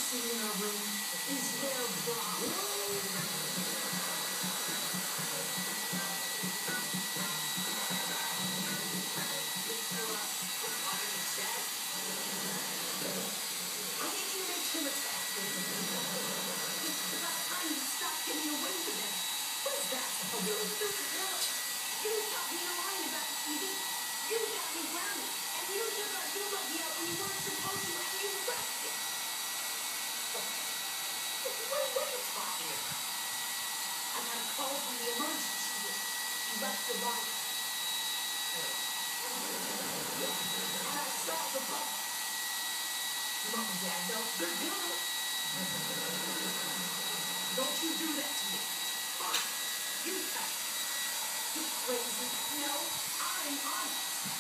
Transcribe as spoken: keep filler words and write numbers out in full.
missing in our room is their bra. I think you make him attractive. It's about time you stop getting away with it. What is that? A little stupid girl. You got me lying about the T V. You got me grounded. And you took our two lucky out when you weren't supposed to, and you wrecked it. What, what are you talking about? I got a call from the emergency room. You left your body. And I saw the bus. Mom and Dad, no, they're gonna. Don't you do that to me. Fine. You tell me. You crazy. No, I'm honest.